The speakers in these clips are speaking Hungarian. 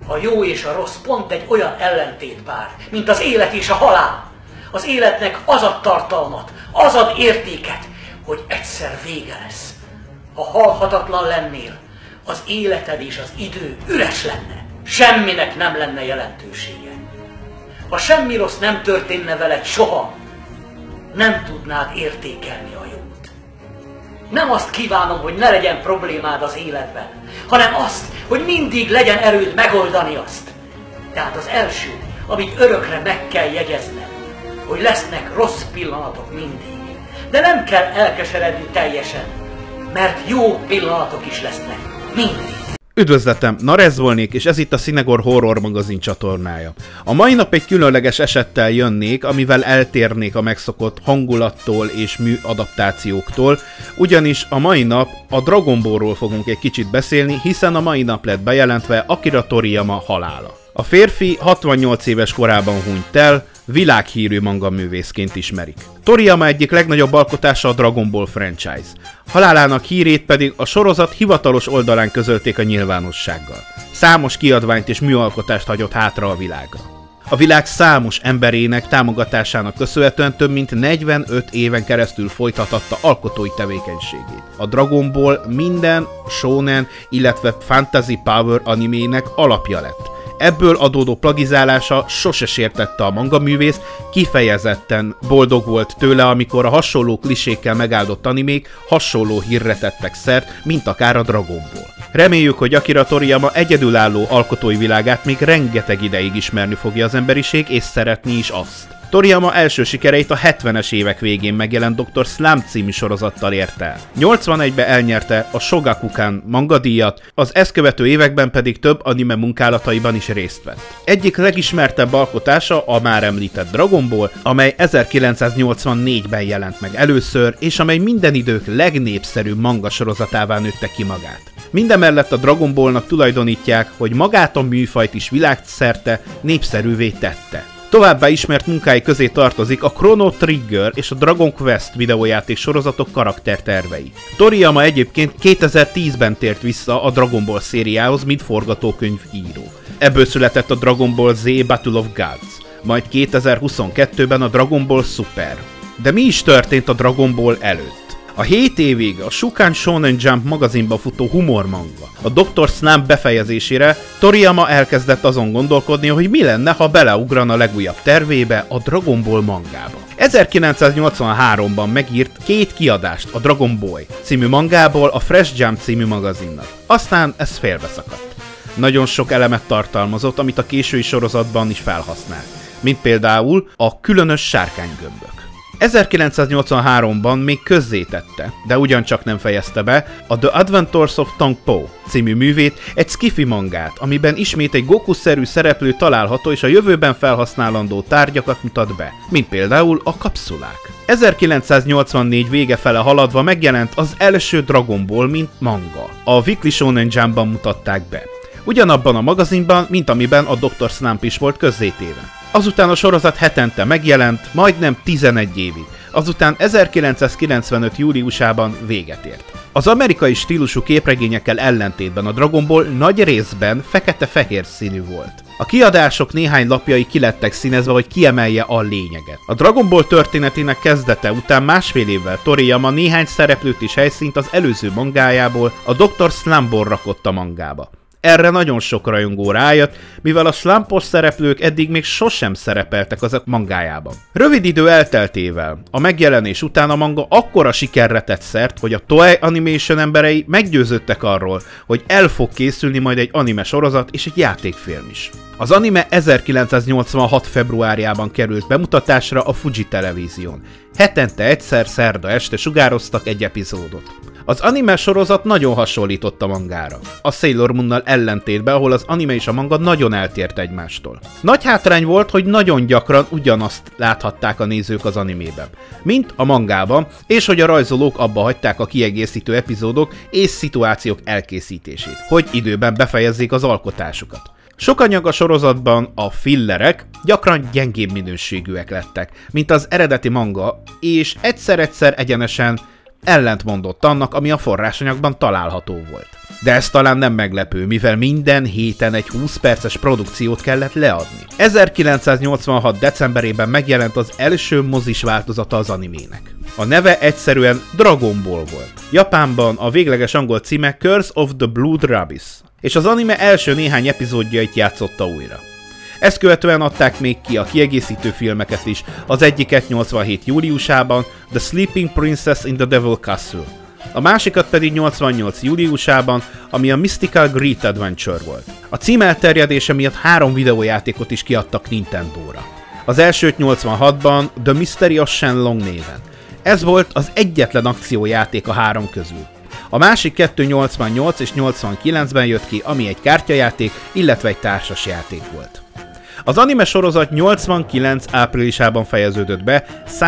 A jó és a rossz pont egy olyan ellentétpár, mint az élet és a halál. Az életnek az ad tartalmat, az ad értéket, hogy egyszer vége lesz. Ha halhatatlan lennél, az életed és az idő üres lenne. Semminek nem lenne jelentősége. Ha semmi rossz nem történne veled soha, nem tudnád értékelni a jót. Nem azt kívánom, hogy ne legyen problémád az életben, hanem azt, hogy mindig legyen erőd megoldani azt. Tehát az első, amit örökre meg kell jegyezned, hogy lesznek rossz pillanatok mindig. De nem kell elkeseredni teljesen, mert jó pillanatok is lesznek mindig. Üdvözletem, Narez volnék, és ez itt a Cinegor Horror magazin csatornája. A mai nap egy különleges esettel jönnék, amivel eltérnék a megszokott hangulattól és műadaptációktól, ugyanis a mai nap a Dragon Ballról fogunk egy kicsit beszélni, hiszen a mai nap lett bejelentve Akira Toriyama halála. A férfi 68 éves korában hunyt el, világhírű manga művészként ismerik. Toriyama egyik legnagyobb alkotása a Dragon Ball franchise. Halálának hírét pedig a sorozat hivatalos oldalán közölték a nyilvánossággal. Számos kiadványt és műalkotást hagyott hátra a világra. A világ számos emberének támogatásának köszönhetően több mint 45 éven keresztül folytathatta alkotói tevékenységét. A Dragon Ball minden shonen, illetve fantasy power animének alapja lett. Ebből adódó plagizálása sose sértette a mangaművészt, kifejezetten boldog volt tőle, amikor a hasonló klisékkel megáldott animék hasonló hírre tettek szert, mint akár a Dragon Ball. Reméljük, hogy Akira Toriyama egyedülálló alkotói világát még rengeteg ideig ismerni fogja az emberiség, és szeretni is azt. Toriyama első sikereit a 70-es évek végén megjelent Dr. Slump című sorozattal érte el. 81-ben elnyerte a Shogakukan mangadíjat, az ezt követő években pedig több anime munkálataiban is részt vett. Egyik legismertebb alkotása a már említett Dragon Ball, amely 1984-ben jelent meg először, és amely minden idők legnépszerűbb manga sorozatává nőtte ki magát. Mindemellett a Dragon Ballnak tulajdonítják, hogy magát a műfajt is világszerte népszerűvé tette. Továbbá ismert munkái közé tartozik a Chrono Trigger és a Dragon Quest videójáték sorozatok karaktertervei. Toriyama egyébként 2010-ben tért vissza a Dragon Ball szériához, mint forgatókönyvíró. Ebből született a Dragon Ball Z Battle of Gods, majd 2022-ben a Dragon Ball Super. De mi is történt a Dragon Ball előtt? A 7 évig a Shukan Shonen Jump magazinban futó humormanga a Dr. Slump befejezésére Toriyama elkezdett azon gondolkodni, hogy mi lenne, ha beleugran a legújabb tervébe, a Dragon Ball mangába. 1983-ban megírt 2 kiadást a Dragon Boy című mangából a Fresh Jump című magazinnak. Aztán ez félbeszakadt. Nagyon sok elemet tartalmazott, amit a késői sorozatban is felhasznált, mint például a különös sárkánygömbök. 1983-ban még közzétette, de ugyancsak nem fejezte be, a The Adventures of Tong Po című művét, egy sci-fi mangát, amiben ismét egy Goku-szerű szereplő található és a jövőben felhasználandó tárgyakat mutat be, mint például a kapszulák. 1984 vége fele haladva megjelent az első Dragon Ball, mint manga. A Weekly Shonen Jumpban mutatták be. Ugyanabban a magazinban, mint amiben a Dr. Slump is volt közzétéve. Azután a sorozat hetente megjelent, majdnem 11 évig. Azután 1995. júliusában véget ért. Az amerikai stílusú képregényekkel ellentétben a Dragon Ball nagy részben fekete-fehér színű volt. A kiadások néhány lapjai kilettek színezve, hogy kiemelje a lényeget. A Dragon Ball történetének kezdete után másfél évvel Toriyama néhány szereplőt és helyszínt az előző mangájából, a Dr. Slumpból rakott a mangába. Erre nagyon sok rajongó rájött, mivel a slumpos szereplők eddig még sosem szerepeltek azok mangájában. Rövid idő elteltével, a megjelenés után a manga akkora sikerre tett szert, hogy a Toei Animation emberei meggyőződtek arról, hogy el fog készülni majd egy anime sorozat és egy játékfilm is. Az anime 1986. februárjában került bemutatásra a Fuji televízión. Hetente egyszer szerda este sugároztak egy epizódot. Az anime sorozat nagyon hasonlított a mangára. A Sailor Moonnal ellentétben, ahol az anime és a manga nagyon eltért egymástól. Nagy hátrány volt, hogy nagyon gyakran ugyanazt láthatták a nézők az animében, mint a mangában, és hogy a rajzolók abba hagyták a kiegészítő epizódok és szituációk elkészítését, hogy időben befejezzék az alkotásukat. Sok anyag a sorozatban, a fillerek gyakran gyengébb minőségűek lettek, mint az eredeti manga, és egyszer-egyszer egyenesen Ellentmondott annak, ami a forrásanyagban található volt. De ez talán nem meglepő, mivel minden héten egy 20 perces produkciót kellett leadni. 1986. decemberében megjelent az első mozis változata az animének. A neve egyszerűen Dragon Ball volt. Japánban a végleges angol címe Curse of the Blood Rabbis, és az anime első néhány epizódjait játszotta újra. Ezt követően adták még ki a kiegészítő filmeket is, az egyiket 87. júliusában, The Sleeping Princess in the Devil Castle, a másikat pedig 88. júliusában, ami a Mystical Great Adventure volt. A cím elterjedése miatt 3 videójátékot is kiadtak Nintendóra. Az elsőt 86-ban The Mystery of Shenlong néven. Ez volt az egyetlen akciójáték a 3 közül. A másik 2 88 és 89-ben jött ki, ami egy kártyajáték, illetve egy társasjáték volt. Az anime sorozat 89 áprilisában fejeződött be,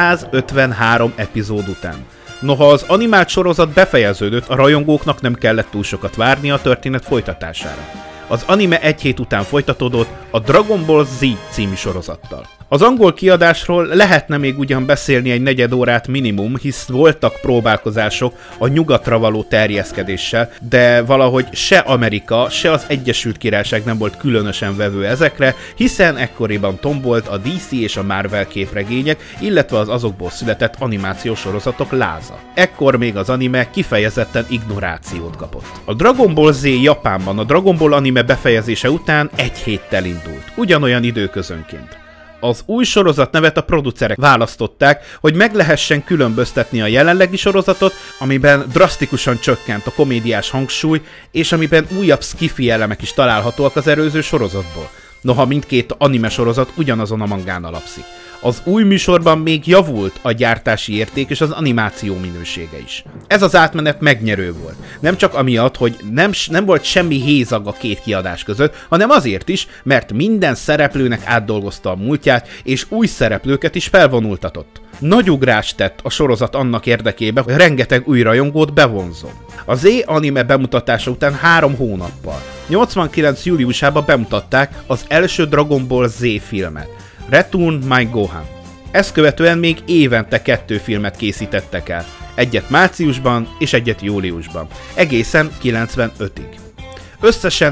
153 epizód után. Noha az animált sorozat befejeződött, a rajongóknak nem kellett túl sokat várni a történet folytatására. Az anime egy hét után folytatódott a Dragon Ball Z című sorozattal. Az angol kiadásról lehetne még ugyan beszélni egy negyed órát minimum, hisz voltak próbálkozások a nyugatra való terjeszkedéssel, de valahogy se Amerika, se az Egyesült Királyság nem volt különösen vevő ezekre, hiszen ekkoriban tombolt a DC és a Marvel képregények, illetve az azokból született animációs sorozatok láza. Ekkor még az anime kifejezetten ignorációt kapott. A Dragon Ball Z Japánban a Dragon Ball anime befejezése után egy héttel indult, ugyanolyan időközönként. Az új sorozat nevet a producerek választották, hogy meg lehessen különböztetni a jelenlegi sorozatot, amiben drasztikusan csökkent a komédiás hangsúly, és amiben újabb sci-fi elemek is találhatóak az előző sorozatból. Noha mindkét anime sorozat ugyanazon a mangán alapszik. Az új műsorban még javult a gyártási érték és az animáció minősége is. Ez az átmenet megnyerő volt. Nem csak amiatt, hogy nem volt semmi hézag a két kiadás között, hanem azért is, mert minden szereplőnek átdolgozta a múltját, és új szereplőket is felvonultatott. Nagy ugrást tett a sorozat annak érdekében, hogy rengeteg új rajongót bevonzon. A Z anime bemutatása után 3 hónappal, 89. júliusában bemutatták az első Dragon Ball Z filmet, Return My Gohan. Ezt követően még évente 2 filmet készítettek el, egyet márciusban és egyet júliusban, egészen 95-ig. Összesen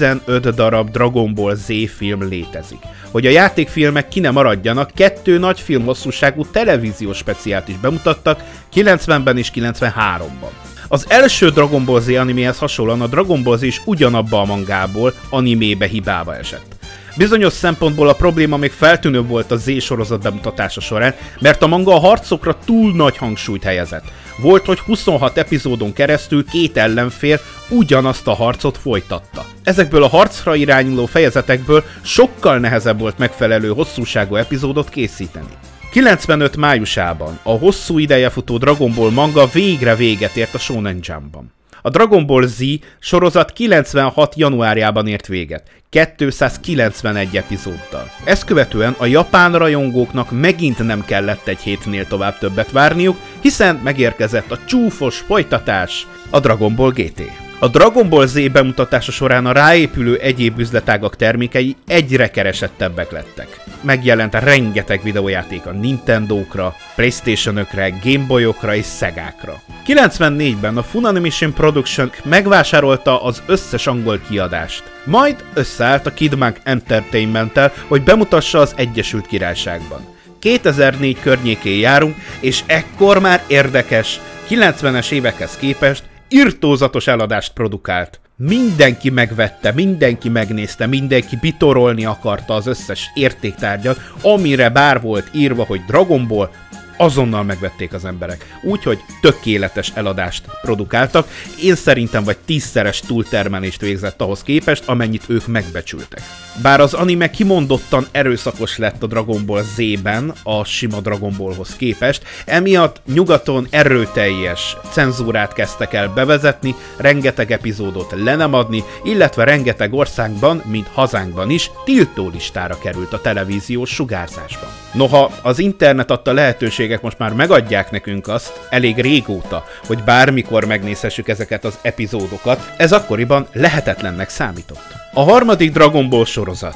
15 darab Dragon Ball Z film létezik. Hogy a játékfilmek ki ne maradjanak, 2 nagy filmhosszúságú televíziós speciált is bemutattak 90-ben és 93-ban. Az első Dragon Ball Z animéhez hasonlóan a Dragon Ball Z is ugyanabba a mangából animébe hibába esett. Bizonyos szempontból a probléma még feltűnőbb volt a Z sorozat bemutatása során, mert a manga a harcokra túl nagy hangsúlyt helyezett. Volt, hogy 26 epizódon keresztül 2 ellenfél ugyanazt a harcot folytatta. Ezekből a harcra irányuló fejezetekből sokkal nehezebb volt megfelelő hosszúságú epizódot készíteni. 95 májusában a hosszú ideje futó Dragon Ball manga végre véget ért a Shonen Jumpban. A Dragon Ball Z sorozat 96. januárjában ért véget, 291 epizóddal. Ezt követően a japán rajongóknak megint nem kellett egy hétnél tovább többet várniuk, hiszen megérkezett a csúfos folytatás, a Dragon Ball GT. A Dragon Ball Z bemutatása során a ráépülő egyéb üzletágak termékei egyre keresettebbek lettek. Megjelent rengeteg videójáték a Nintendókra, PlayStation-ökre, Gameboyokra és Segákra. 94-ben a Funimation Production megvásárolta az összes angol kiadást, majd összeállt a Kidmark Entertainment-tel, hogy bemutassa az Egyesült Királyságban. 2004 környékén járunk, és ekkor már érdekes, 90-es évekhez képest irtózatos eladást produkált. Mindenki megvette, mindenki megnézte, mindenki bitorolni akarta az összes értéktárgyat, amire bár volt írva, hogy Dragon Ball, azonnal megvették az emberek. Úgyhogy tökéletes eladást produkáltak. Én szerintem vagy 10-szeres túltermelést végzett ahhoz képest, amennyit ők megbecsültek. Bár az anime kimondottan erőszakos lett a Dragon Ball Z-ben a sima Dragon Ballhoz képest, emiatt nyugaton erőteljes cenzúrát kezdtek el bevezetni, rengeteg epizódot le nem adni, illetve rengeteg országban, mint hazánkban is, tiltólistára került a televíziós sugárzásban. Noha az internet adta lehetőséget lehetőségek most már megadják nekünk azt elég régóta, hogy bármikor megnézhessük ezeket az epizódokat, ez akkoriban lehetetlennek számított. A harmadik Dragon Ball sorozat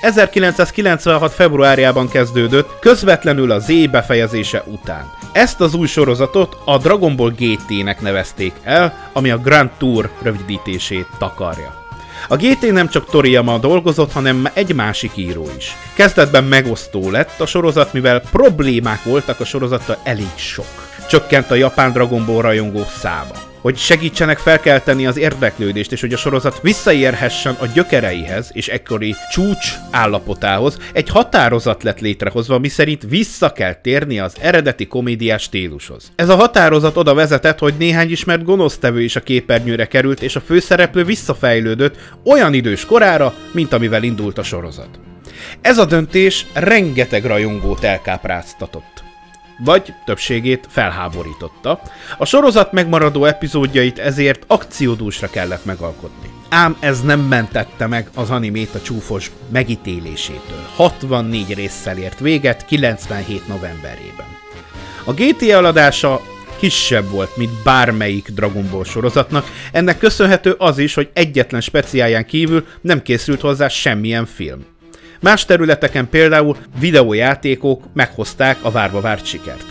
1996. februárjában kezdődött, közvetlenül a Z befejezése után. Ezt az új sorozatot a Dragon Ball GT-nek nevezték el, ami a Grand Tour rövidítését takarja. A GT nem csak Toriyama dolgozott, hanem egy másik író is. Kezdetben megosztó lett a sorozat, mivel problémák voltak a sorozattal elég sok. Csökkent a japán Dragon Ball rajongók száma. Hogy segítsenek felkelteni az érdeklődést, és hogy a sorozat visszaérhessen a gyökereihez és ekkori csúcs állapotához, egy határozat lett létrehozva, miszerint vissza kell térni az eredeti komédiás stílushoz. Ez a határozat oda vezetett, hogy néhány ismert gonosztevő is a képernyőre került, és a főszereplő visszafejlődött olyan idős korára, mint amivel indult a sorozat. Ez a döntés rengeteg rajongót elkápráztatott. Vagy többségét felháborította. A sorozat megmaradó epizódjait ezért akciódúsra kellett megalkotni. Ám ez nem mentette meg az animét a csúfos megítélésétől. 64 résszel ért véget 97 novemberében. A GT eladása kisebb volt, mint bármelyik Dragon Ball sorozatnak, ennek köszönhető az is, hogy egyetlen speciálján kívül nem készült hozzá semmilyen film. Más területeken például videójátékok meghozták a várva várt sikert.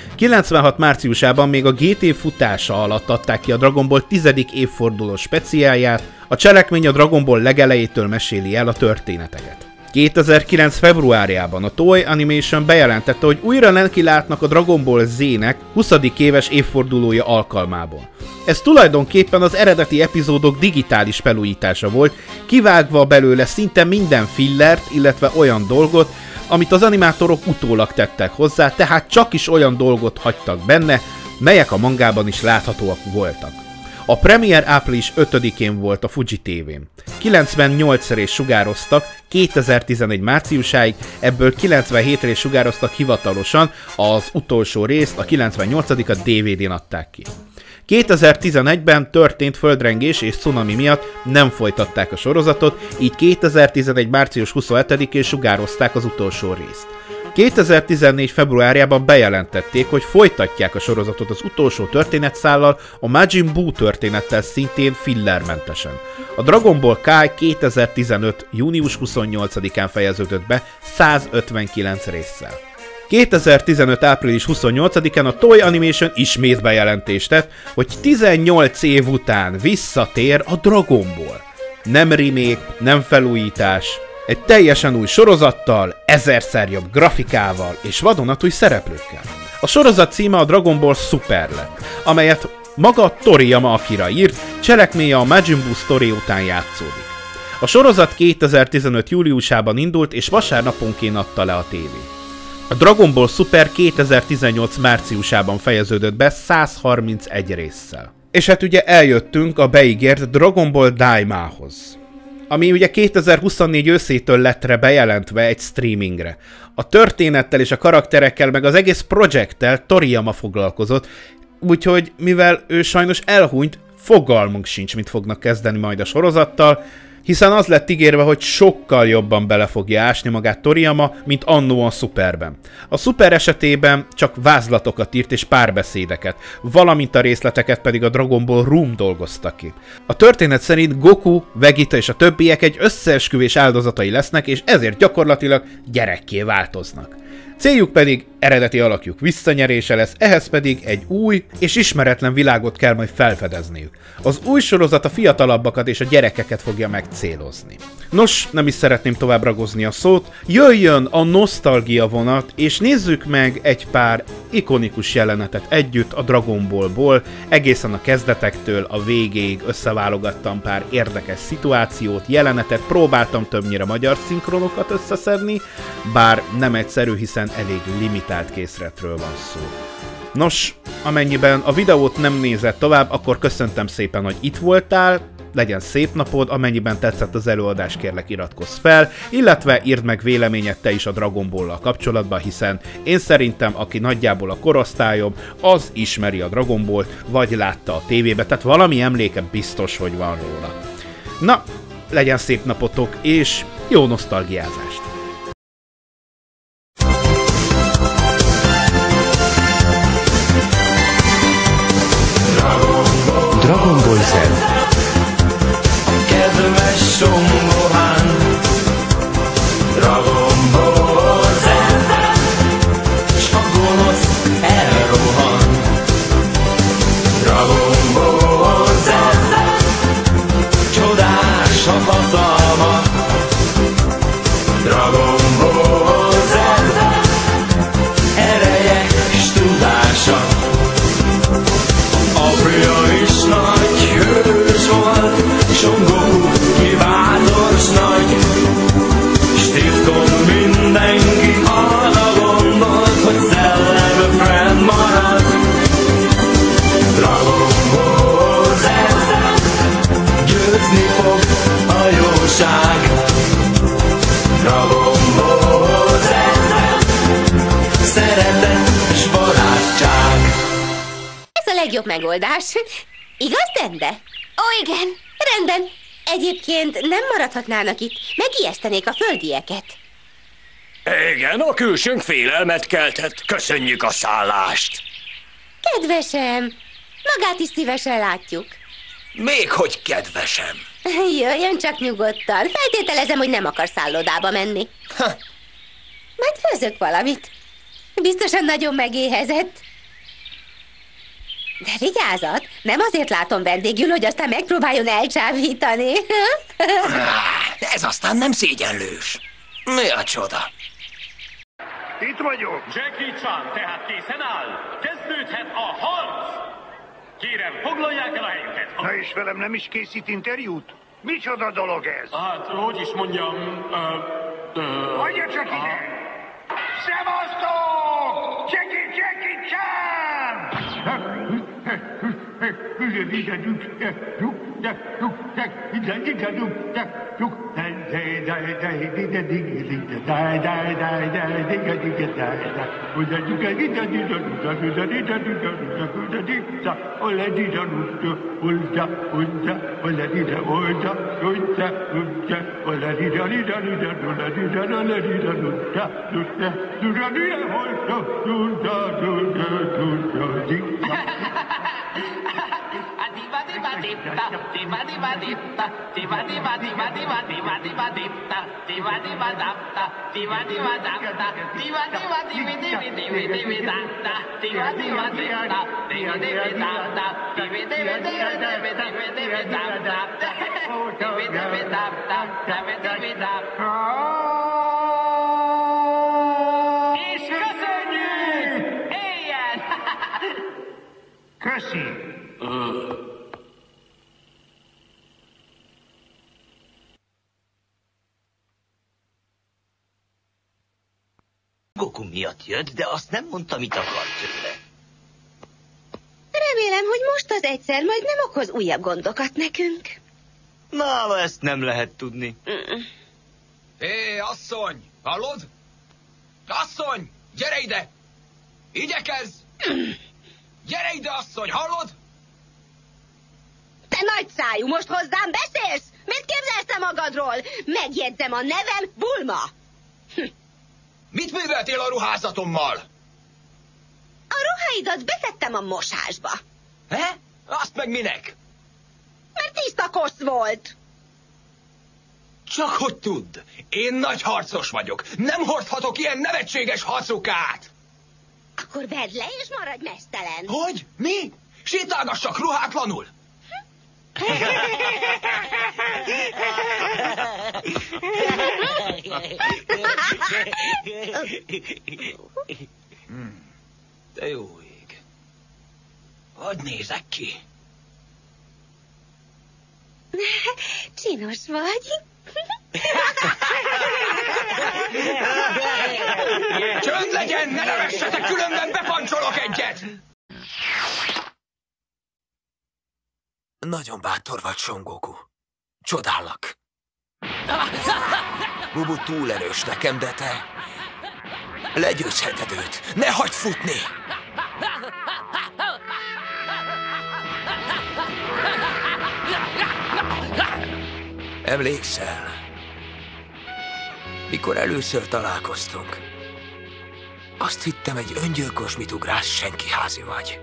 96 márciusában még a GT futása alatt adták ki a Dragon Ball 10. évfordulós speciálját, a cselekmény a Dragon Ball legelejétől meséli el a történeteket. 2009. februárjában a Toei Animation bejelentette, hogy újra nekilátnak a Dragon Ball Z-nek 20. éves évfordulója alkalmából. Ez tulajdonképpen az eredeti epizódok digitális felújítása volt, kivágva belőle szinte minden fillert, illetve olyan dolgot, amit az animátorok utólag tettek hozzá, tehát csak is olyan dolgot hagytak benne, melyek a mangában is láthatóak voltak. A premier április 5-én volt a Fuji TV-n. 98 részt sugároztak 2011 márciusáig, ebből 97 részt sugároztak hivatalosan, az utolsó részt, a 98-at DVD-n adták ki. 2011-ben történt földrengés és cunami miatt nem folytatták a sorozatot, így 2011. március 27-én sugározták az utolsó részt. 2014. februárjában bejelentették, hogy folytatják a sorozatot az utolsó történetszállal, a Majin Buu történettel szintén fillermentesen. A Dragon Ball Kai 2015. június 28-án fejeződött be 159 résszel. 2015. április 28-án a Toei Animation ismét bejelentést tett, hogy 18 év után visszatér a Dragon Ball. Nem remake, nem felújítás, egy teljesen új sorozattal, 1000-szer jobb grafikával és vadonatúj szereplőkkel. A sorozat címe a Dragon Ball Super lett, amelyet maga Toriyama Akira írt, cselekménye a Majin Buu sztori után játszódik. A sorozat 2015. júliusában indult és vasárnaponként adta le a tévé. A Dragon Ball Super 2018 márciusában fejeződött be 131 résszel. És hát ugye eljöttünk a beígért Dragon Ball Daima-hoz, ami ugye 2024 őszétől lett bejelentve egy streamingre. A történettel és a karakterekkel meg az egész projekttel Toriyama foglalkozott, úgyhogy mivel ő sajnos elhunyt, fogalmunk sincs, mit fognak kezdeni majd a sorozattal, hiszen az lett ígérve, hogy sokkal jobban bele fogja ásni magát Toriyama, mint annó a Superben. A Super esetében csak vázlatokat írt és párbeszédeket, valamint a részleteket pedig a Dragon Ball Room dolgozta ki. A történet szerint Goku, Vegeta és a többiek egy összeesküvés áldozatai lesznek, és ezért gyakorlatilag gyerekké változnak. Céljuk pedig eredeti alakjuk visszanyerése lesz, ehhez pedig egy új és ismeretlen világot kell majd felfedezniük. Az új sorozat a fiatalabbakat és a gyerekeket fogja megcélozni. Nos, nem is szeretném tovább ragozni a szót, jöjjön a nosztalgia vonat, és nézzük meg egy pár ikonikus jelenetet együtt a Dragon Ballból, egészen a kezdetektől a végéig összeválogattam pár érdekes szituációt, jelenetet, próbáltam többnyire magyar szinkronokat összeszedni, bár nem egyszerű, hiszen elég limitált készletről van szó. Nos, amennyiben a videót nem nézed tovább, akkor köszöntem szépen, hogy itt voltál, legyen szép napod, amennyiben tetszett az előadás, kérlek iratkozz fel, illetve írd meg véleményed te is a Dragon Ball-lal kapcsolatban, hiszen én szerintem, aki nagyjából a korosztályom, az ismeri a Dragon Ballt, vagy látta a tévébe, tehát valami emléke biztos, hogy van róla. Na, legyen szép napotok, és jó nosztalgiázást! legjobb megoldás. Igaz, Dende? Ó, igen. Rendben. Egyébként nem maradhatnának itt. Megijesztenék a földieket. Igen, a külsőnk félelmet keltett. Köszönjük a szállást. Kedvesem, magát is szívesen látjuk. Még hogy kedvesem. Jöjjön csak nyugodtan. Feltételezem, hogy nem akar szállodába menni. Majd főzök valamit. Biztosan nagyon megéhezett. De vigyázat, nem azért látom vendégül, hogy aztán megpróbáljon elcsábítani. Ez aztán nem szégyenlős. Mi a csoda? Itt vagyok. Jackie Chan tehát készen áll. Kezdődhet a harc! Kérem, foglalják el a helyüket. Na és velem nem is készít interjút? Micsoda dolog ez? Hát, hogy is mondjam... Hagyja csak ide! Szevasztok! Jackie Chan! És köszönjük! Éljen! Köszi! Goku miatt jött, de azt nem mondta, mit akar tőle. Remélem, hogy most az egyszer majd nem okoz újabb gondokat nekünk. Nála ezt nem lehet tudni. Hé, asszony! Hallod? Asszony! Gyere ide! Igyekezz! Gyere ide, asszony! Hallod? Te nagy szájú, most hozzám beszélsz? Mit képzelsz te magadról? Megjegyzem, a nevem Bulma. Mit műveltél a ruházatommal? A ruháidat betettem a mosásba. He? Azt meg minek? Mert tiszta kosz volt. Csak hogy tudd, én nagy harcos vagyok. Nem hordhatok ilyen nevetséges hacukát. Akkor vedd le és maradj meztelen. Hogy? Mi? Sétálgassak ruhátlanul? De jó ég. Hogy nézek ki? Csinos vagy. Csönd legyen, ne nevessetek, különben bepancsolok egyet! Nagyon bátor vagy, Son Goku. Csodállak. Bubu túl erős nekem, de te... legyőzheted őt. Ne hagyd futni! Emlékszel? Mikor először találkoztunk, azt hittem, egy öngyilkos mitugrás senkiházi vagy.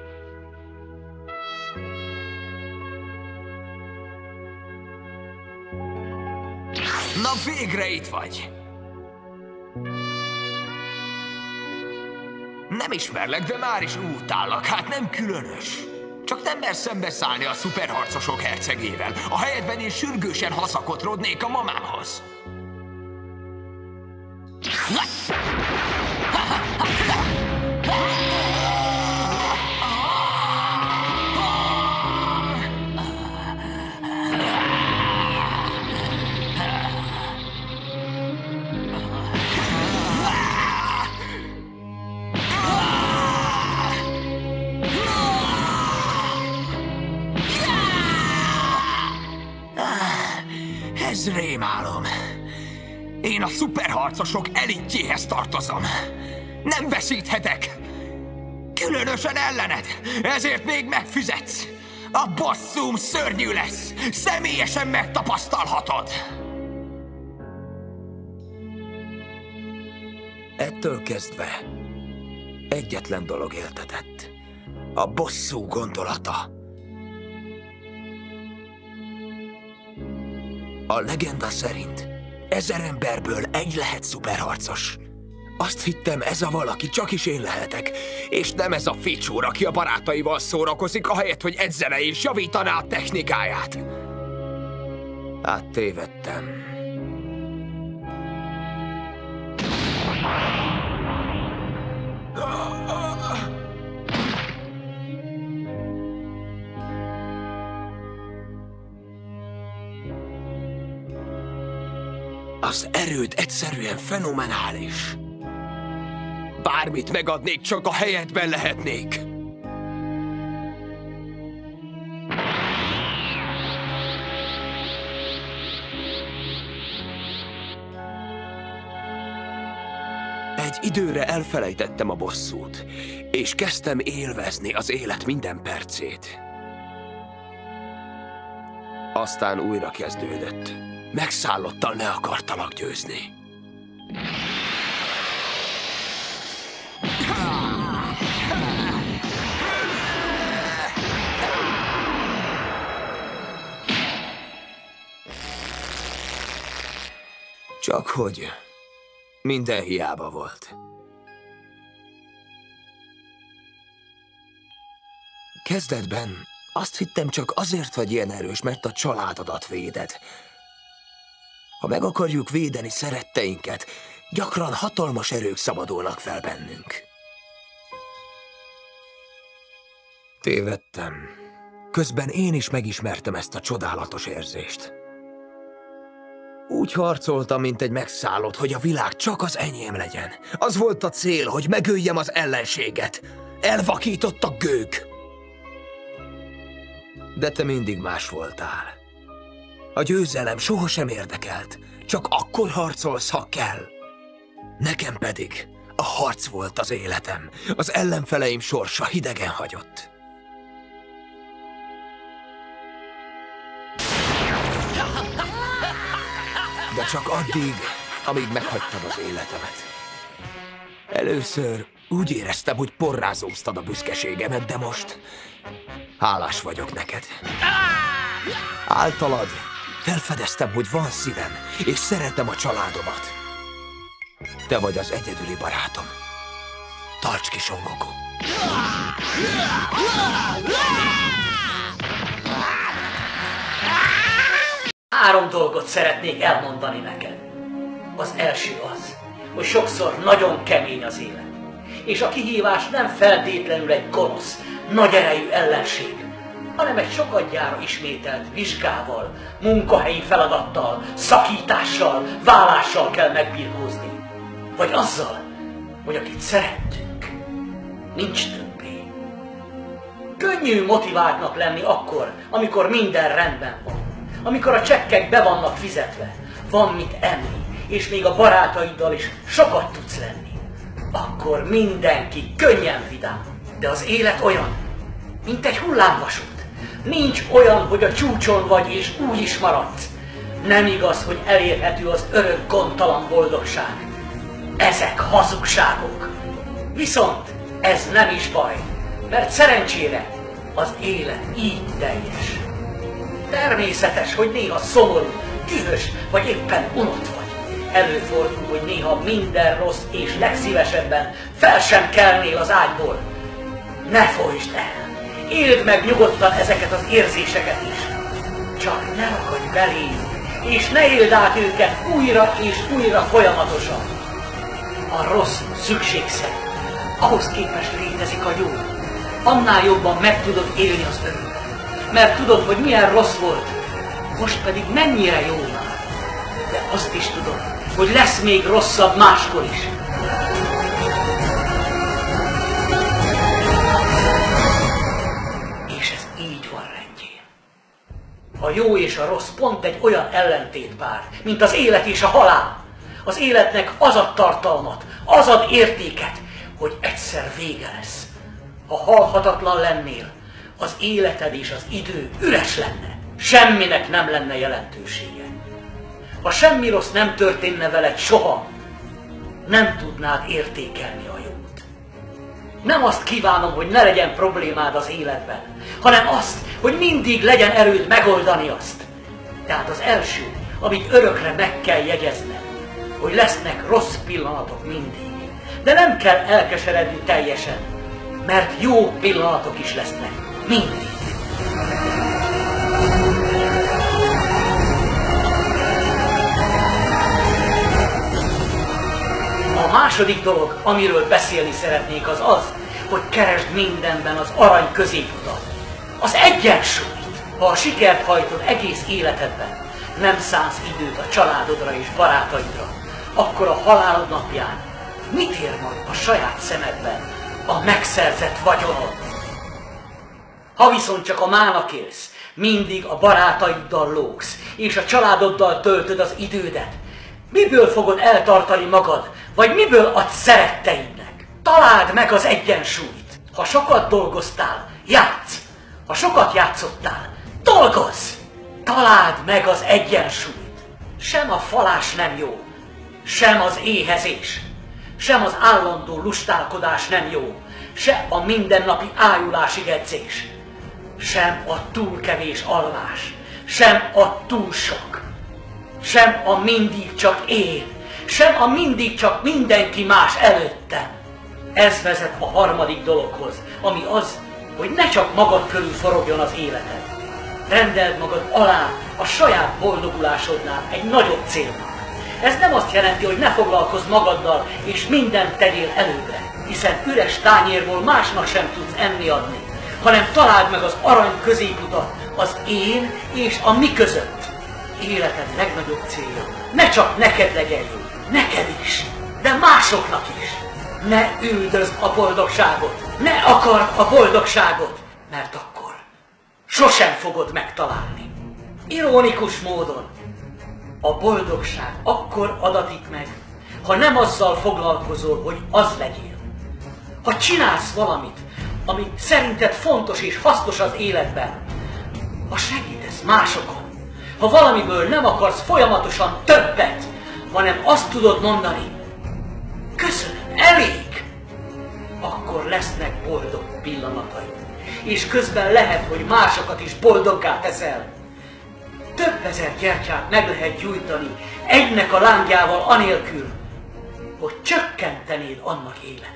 Na végre itt vagy! Nem ismerlek, de már is utállak, hát nem különös. Csak nem mersz szembeszállni a szuperharcosok hercegével. A helyedben én sürgősen haszakodrodnék a mamámhoz. Ez rémálom. Én a szuperharcosok elitjéhez tartozom. Nem veszíthetek. különösen ellened, ezért még megfizetsz. A bosszúm szörnyű lesz, személyesen megtapasztalhatod. Ettől kezdve egyetlen dolog éltetett. A bosszú gondolata. A legenda szerint 1000 emberből egy lehet szuperharcos. Azt hittem, ez a valaki csak is én lehetek, és nem ez a ficsúr, aki a barátaival szórakozik, ahelyett, hogy edzene és javítaná a technikáját. Hát tévedtem. Az erőd egyszerűen fenomenális. Bármit megadnék, csak a helyedben lehetnék. Egy időre elfelejtettem a bosszút, és kezdtem élvezni az élet minden percét. Aztán újra kezdődött. Megszállottan le akartalak győzni. Csak hogy minden hiába volt. Kezdetben azt hittem, csak azért vagy ilyen erős, mert a családodat véded. Ha meg akarjuk védeni szeretteinket, gyakran hatalmas erők szabadulnak fel bennünk. Tévedtem. Közben én is megismertem ezt a csodálatos érzést. Úgy harcoltam, mint egy megszállott, hogy a világ csak az enyém legyen. Az volt a cél, hogy megöljem az ellenséget. Elvakított a gőg. De te mindig más voltál. A győzelem sohasem érdekelt. Csak akkor harcolsz, ha kell. Nekem pedig a harc volt az életem. Az ellenfeleim sorsa hidegen hagyott. De csak addig, amíg meghagytad az életemet. Először úgy éreztem, hogy porrázóztad a büszkeségemet, de most hálás vagyok neked. Általad felfedeztem, hogy van szívem, és szeretem a családomat. Te vagy az egyedüli barátom. Tarts ki, Son Goku! 3 dolgot szeretnék elmondani neked. Az első az, hogy sokszor nagyon kemény az élet. És a kihívás nem feltétlenül egy gonosz, nagy erejű ellenség, hanem egy sokadjára ismételt vizsgával, munkahelyi feladattal, szakítással, vállással kell megbirkózni. Vagy azzal, hogy akit szerettünk, nincs többé. Könnyű motiváltnak lenni akkor, amikor minden rendben van. Amikor a csekkek be vannak fizetve, van mit enni, és még a barátaiddal is sokat tudsz lenni. Akkor mindenki könnyen vidám. De az élet olyan, mint egy hullámvasút. Nincs olyan, hogy a csúcson vagy és úgy is maradsz. Nem igaz, hogy elérhető az örök gondtalan boldogság. Ezek hazugságok. Viszont ez nem is baj, mert szerencsére az élet így teljes. Természetes, hogy néha szomorú, dühös vagy éppen unott vagy. Előfordul, hogy néha minden rossz és legszívesebben fel sem kelnél az ágyból. Ne folytsd el! Éld meg nyugodtan ezeket az érzéseket is. Csak ne akadj beléjük, és ne éld át őket újra és újra folyamatosan. A rossz szükségszerű. Ahhoz képest létezik a jó. Annál jobban meg tudod élni az örömet. Mert tudod, hogy milyen rossz volt, most pedig mennyire jó már. De azt is tudod, hogy lesz még rosszabb máskor is. És ez így van rendjén. A jó és a rossz pont egy olyan ellentétpár, mint az élet és a halál. Az életnek az ad tartalmat, az ad értéket, hogy egyszer vége lesz. Ha halhatatlan lennél, az életed és az idő üres lenne. Semminek nem lenne jelentősége. Ha semmi rossz nem történne veled soha, nem tudnád értékelni a jót. Nem azt kívánom, hogy ne legyen problémád az életben, hanem azt, hogy mindig legyen erőd megoldani azt. Tehát az első, amit örökre meg kell jegyezned, hogy lesznek rossz pillanatok mindig. De nem kell elkeseredni teljesen, mert jó pillanatok is lesznek mindig. A második dolog, amiről beszélni szeretnék, az az, hogy keresd mindenben az arany középutat, az egyensúlyt. Ha a sikert hajtod egész életedben, nem szánsz időt a családodra és barátaidra, akkor a halálod napján mit ér majd a saját szemedben a megszerzett vagyonod? Ha viszont csak a mának élsz, mindig a barátaiddal lógsz, és a családoddal töltöd az idődet, miből fogod eltartani magad, vagy miből adsz szeretteidnek? Találd meg az egyensúlyt. Ha sokat dolgoztál, játsz. Ha sokat játszottál, dolgozz! Találd meg az egyensúlyt. Sem a falás nem jó, sem az éhezés, sem az állandó lustálkodás nem jó, se a mindennapi ájulásig edzés, sem a túl kevés alvás, sem a túl sok, sem a mindig csak én, sem a mindig csak mindenki más előttem. Ez vezet a harmadik dologhoz, ami az, hogy ne csak magad körül forogjon az életed. Rendeld magad alá a saját boldogulásodnál egy nagyobb célnak. Ez nem azt jelenti, hogy ne foglalkozz magaddal, és mindent tegyél előbbre, hiszen üres tányérból másnak sem tudsz enni adni, hanem találd meg az arany középutat, az én és a mi között. Életed legnagyobb célja ne csak neked legyen jó, neked is, de másoknak is. Ne üldözd a boldogságot, ne akard a boldogságot, mert akkor sosem fogod megtalálni. Ironikus módon, a boldogság akkor adatik meg, ha nem azzal foglalkozol, hogy az legyél. Ha csinálsz valamit, ami szerinted fontos és hasznos az életben, ha segítesz másokon, ha valamiből nem akarsz folyamatosan többet, hanem azt tudod mondani, köszönöm, elég, akkor lesznek boldog pillanataid. És közben lehet, hogy másokat is boldoggá teszel. Több ezer gyertyát meg lehet gyújtani egynek a lángjával anélkül, hogy csökkentenéd annak életét.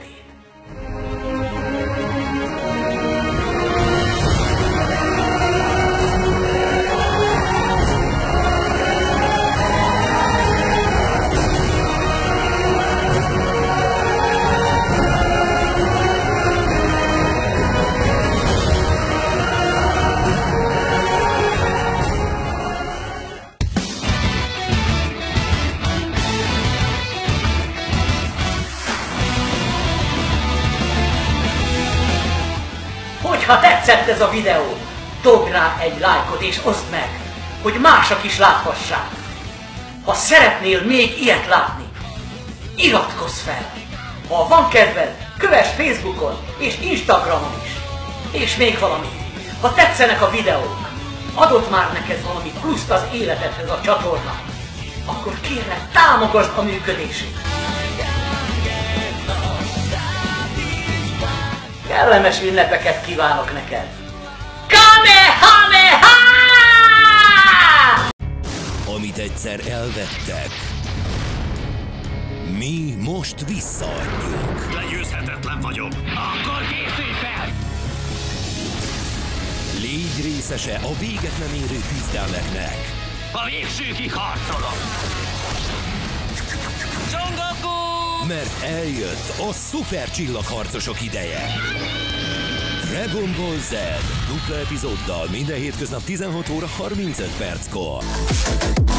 Ha tetszett ez a videó, dobj rá egy lájkot és oszd meg, hogy mások is láthassák. Ha szeretnél még ilyet látni, iratkozz fel. Ha van kedved, kövess Facebookon és Instagramon is. És még valami, ha tetszenek a videók, adott már neked valami pluszt az életedhez a csatorna, akkor kérlek, támogasd a működését. Kellemes ünnepeket kívánok neked! Kamehameha! Amit egyszer elvettek, mi most visszaadjuk. Legyőzhetetlen vagyok. Akkor készülj fel! Légy részese a véget nem érő küzdelmeknek. A végsőkig harcolok! Son Goku! Mert eljött a szuper csillagharcosok ideje. Dragon Ball Z dupla epizóddal minden hétköznap 16 óra 35 perckor.